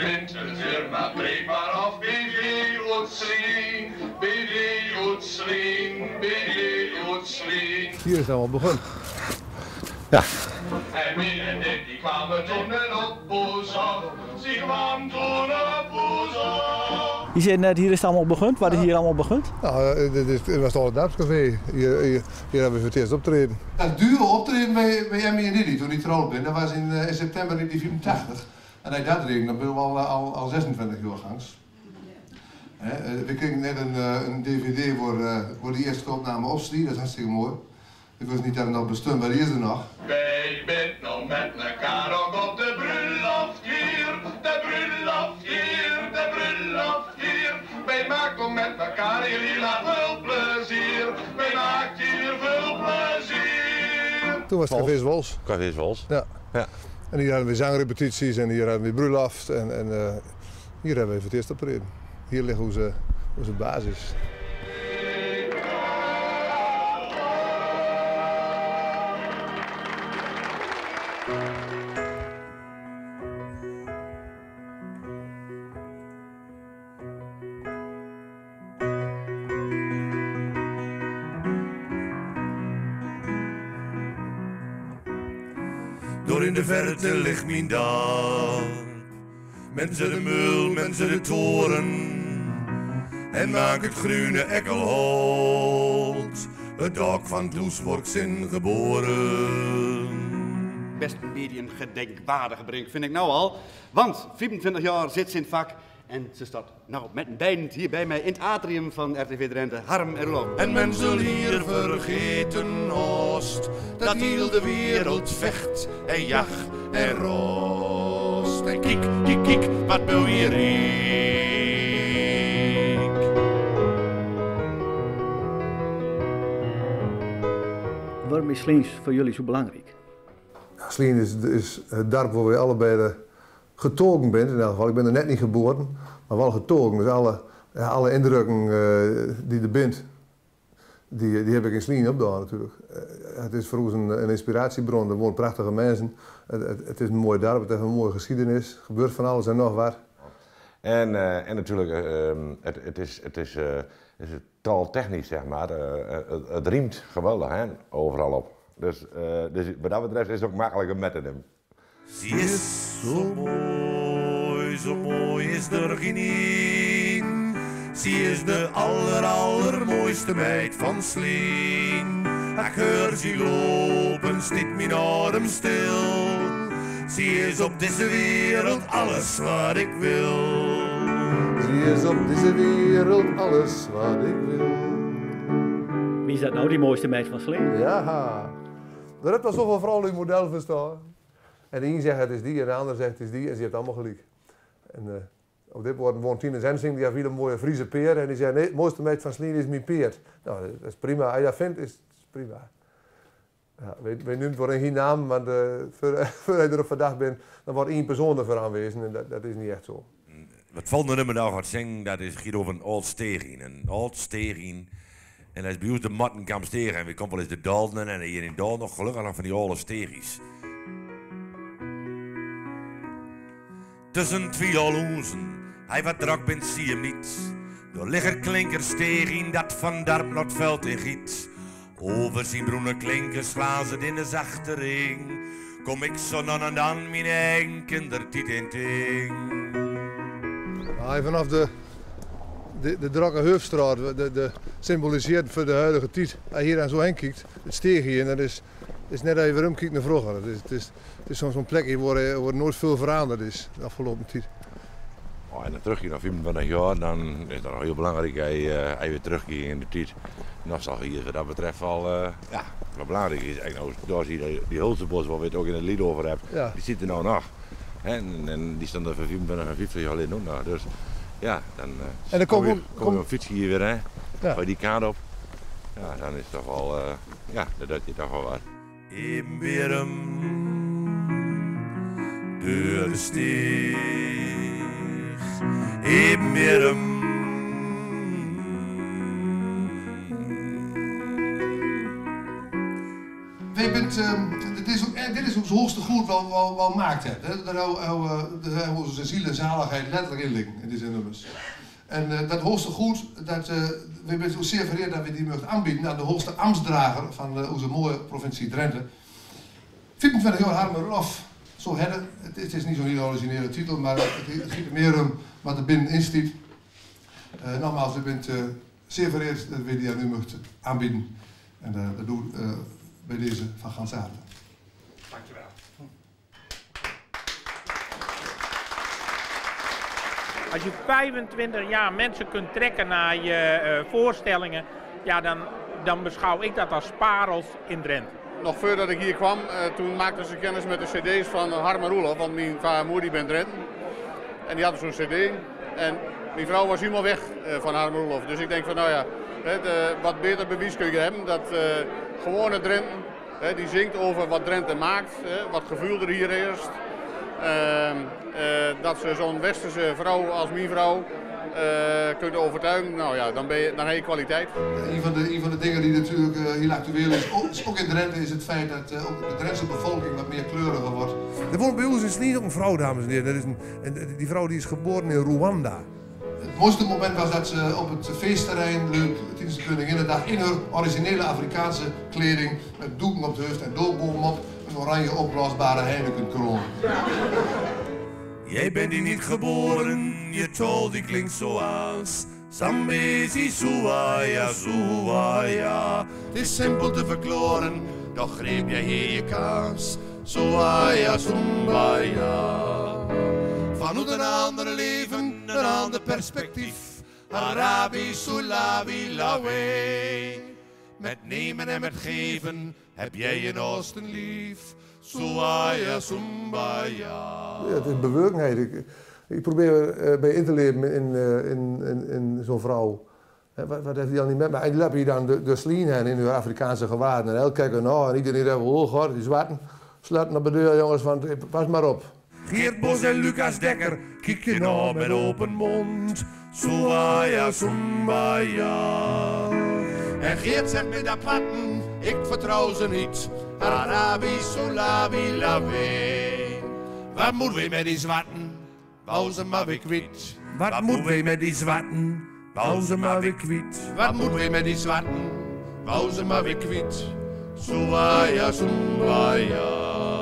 Wintersfirma Bremer auf BD Utzling, BD Utzling, BD Utzling. Hier is het allemaal begonnen. Ja. En Mielen die kwamen toen op Boezhof, ze kwamen toen op Boezhof. Je zei net, hier is het allemaal begonnen. Waar is hier allemaal begonnen? Nou, dit was al het dorpscafé. Hier hebben we voor het eerst optreden. Het dure optreden bij Emmy en Didi toen ik trouwd ben, dat was in september 1984. En hij dat deed, dan ben ik al 26 jaar gangs. We kregen net een DVD voor die eerste opname opstie, dat is hartstikke mooi. Ik wist niet dat het nog bestond, maar die is er nog. Wij bent nou met elkaar ook op de bruiloft hier, de bruiloft hier, de bruiloft hier. Wij maken met elkaar hier veel plezier, wij maken hier veel plezier. Toen was het Café Zwols. Café Zwols. Ja. Ja. En hier hadden we zangrepetities en hier hadden we bruiloft en hier hebben we voor het eerst optreden. Hier ligt onze basis. Door in de verte ligt mijn dorp. Mensen de mul, mensen de toren. En maak het groene ekkelholt. Het dak van Kloes wordt in geboren. Best een beetje een gedenkwaardige brink, vind ik nou al. Want 25 jaar zit ze in het vak. En ze staat nou met een beiden hier bij mij in het atrium van RTV Drenthe, Harm en Roland. En men zal hier vergeten oost, dat heel de wereld vecht en jacht en roost. En kiek, kiek, kiek, wat wil je riek? Waarom is Sliens voor jullie zo belangrijk? Slien is het dorp waar we allebei getogen bent in elk geval. Ik ben er net niet geboren, maar wel getogen. Dus alle indrukken die er bent, die heb ik in Slien opgedaan natuurlijk. Het is voor ons een inspiratiebron. Er wonen prachtige mensen. Het is een mooi dorp, het heeft een mooie geschiedenis. Er gebeurt van alles en nog wat. En natuurlijk, het is taaltechnisch zeg maar. Het riemt geweldig hè, overal op. Dus wat dat betreft is het ook makkelijker met hem. Ze is zo mooi is er geen een. Ze is de allermooiste meid van Slien. Ik hoor ze lopen, stiet mijn adem stil. Ze is op deze wereld alles wat ik wil. Ze is op deze wereld alles wat ik wil. Wie is dat nou, die mooiste meid van Sleen? Ja, er heeft wel zoveel vrouwelijk model verstaan. En de een zegt het is die en de ander zegt het is die en ze heeft allemaal gelijk. En op dit moment woont Tine Zensing, die heeft hier een mooie Friese peer en die zei nee, het mooiste meid van Slien is mijn peer. Nou, dat is prima. Als je dat vindt, is het prima. Ja, wij noemen voor geen naam, want voor je erop verdacht bent, dan wordt één persoon ervoor aanwezig en dat is niet echt zo. Wat volgende nummer nou gaat zingen, dat gaat over een oud steegien. Een oud steegien. En dat is bij ons de Mattenkamp stegen. En we komen wel eens de Dalden en hier in Dal nog gelukkig nog van die oude stegies. Tussen twee aloezen, hij wat drak bent, zie hem niet. Door ligger klinkers steegien, dat van darp naar het veld in giet. Over zijn groene klinkers slaan ze in de zachte ring. Kom ik zo dan en dan mijn eigen kindertiet in ting. Vanaf de Drakke Hoofdstraat, symboliseert voor de huidige tijd. Als je hier aan zo heen kijkt, het steeg hier, en dat is net even omkijken naar vroeger. Het is zo'n plekje waar nooit veel veranderd is de afgelopen tijd. En dan terug je naar 25 jaar, dan is dat nog heel belangrijk als je weer terugkeert in de tijd. Nostalgie wat dat betreft wel, wat belangrijk is. Nou, daar zie je die Hulsebos waar we het ook in het lied over hebben, Ja. die zit er nou nog. En die stond er voor 25 en 50 jaar geleden ook nog. Dus ja, dan kom je op een fiets hier weer, hè? Ja. Ga je die kaart op. Ja, dan is het toch wel, dat doet je toch wel wat. Even weer door de steeg. Even weer Het is ook kijk, dit is hoe het hoogste goed wel gemaakt hebt. Hè? Daar hebben we onze ziel en zaligheid letterlijk in liggen, in deze nummers. En dat hoogste goed, we zijn zo zeer vereerd dat we die mogen aanbieden aan de hoogste ambtsdrager van onze mooie provincie Drenthe. 24 jaar Harmen Roelof, zo hadden. Het is niet zo'n hele originele titel, maar het gaat meer om wat er binnenin staat. Nogmaals, we bent zeer vereerd dat we die nu mogen aanbieden. En dat doen we bij deze van gans harte. Dankjewel. Als je 25 jaar mensen kunt trekken naar je voorstellingen, ja, dan beschouw ik dat als parels in Drenthe. Nog voordat ik hier kwam, toen maakten ze kennis met de cd's van Harmen Roelof, want mijn vader en moeder bent Drenthe. En die hadden zo'n cd. En mijn vrouw was helemaal weg van Harmen Roelof. Dus ik denk van nou ja, wat beter bewijs kun je hebben dat gewone Drenthe, die zingt over wat Drenthe maakt, wat gevoel er hier heerst. Dat ze zo'n westerse vrouw als mijn vrouw kunt overtuigen, nou ja, dan heb je kwaliteit. Een van de dingen die natuurlijk heel actueel is, ook in Drenthe, is het feit dat ook de Drentse bevolking wat meer kleuriger wordt. Er woont bij ons in Slien ook een vrouw, dames en heren. Die vrouw die is geboren in Rwanda. Het mooiste moment was dat ze op het feestterrein tijdens de Koninginnedag in haar originele Afrikaanse kleding, met doeken op de hoofd en doorboom op, een oranje opblaasbare Heineken-kroon. Jij bent hier niet geboren, je tol die klinkt zoals Zambezi Suwaya Suwaya. Het is simpel te verklaren, doch greep jij hier je kans. Suwaya Sumbaya. Vanuit een ander leven, een ander perspectief. Arabi Sulawi Lawe. Met nemen en met geven heb jij een oosten lief. Suwaya Sumbaya. Ja, het is bewogenheid. Ik probeer bij in te leven in zo'n vrouw. Wat heeft hij dan niet met me? En die heb je dan de Slien in hun Afrikaanse gewaden. En elke keer nou, en iedereen heeft oh god, die zwarten. Sluiten op de deur, jongens, van pas maar op. Geert Bos en Lucas Dekker, kijk je nou met open mond. Suwaya Sumbaya. En Geert zegt met dat platten, ik vertrouw ze niet. Arabi Sulawi Lawe. Wat moeten we met die zwarten? Wou ze maar weer kwijt. Wat moeten we met die zwarten? Wou ze maar weer kwijt. Wat moeten we met die zwarten? Wou ze maar weer kwijt. Suwaya Sumbaya.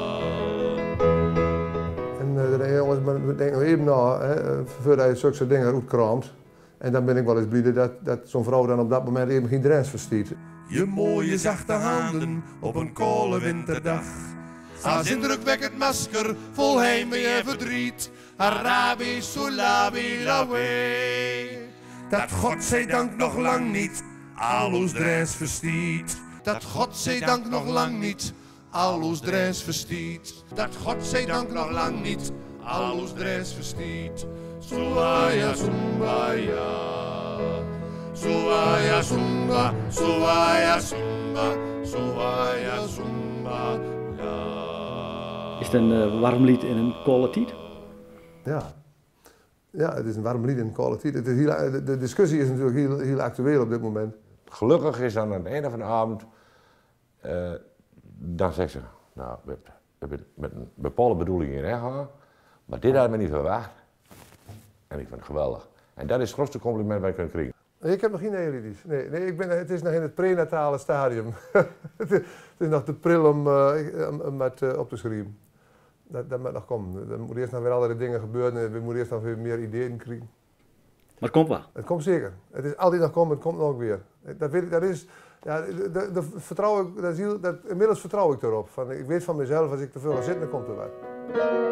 En jongens, we denken nog even na, voordat je zulke dingen uitkraamt. En dan ben ik wel eens blij dat zo'n vrouw dan op dat moment even geen Drents verstaat. Je mooie zachte handen op een koude winterdag. Als indrukwekkend masker vol heimwee en verdriet. Arabi Sulawi Lawe. Dat godzijdank nog lang niet al ons Drents verstiet. Dat godzijdank nog lang niet al ons Drents verstiet. Dat godzijdank nog lang niet al ons Drents verstiet. Suwaya Sumbaya. Suwaya Sumba, Suwaya Sumba, Suwaya Sumba. Is het een warm lied in een koude tijd? Ja, het is een warm lied in een koude tijd. De discussie is natuurlijk heel actueel op dit moment. Gelukkig is aan het einde van de avond, dan zegt ze, nou, we hebben met een bepaalde bedoeling in gehad, maar dit hadden we niet verwacht. En ik vind het geweldig. En dat is het grootste compliment dat wij kunnen krijgen. Ik heb nog geen neolidies. Nee, het is nog in het prenatale stadium. Het is nog te pril om op te schrijven. Dat moet nog komen. Er moeten eerst nog weer allerlei dingen gebeuren en we moeten eerst nog weer meer ideeën krijgen. Maar het komt wel. Het komt zeker. Het is altijd nog komen, het komt nog weer. Inmiddels vertrouw ik erop. Ik weet van mezelf, als ik te veel ga zitten, dan komt er wat.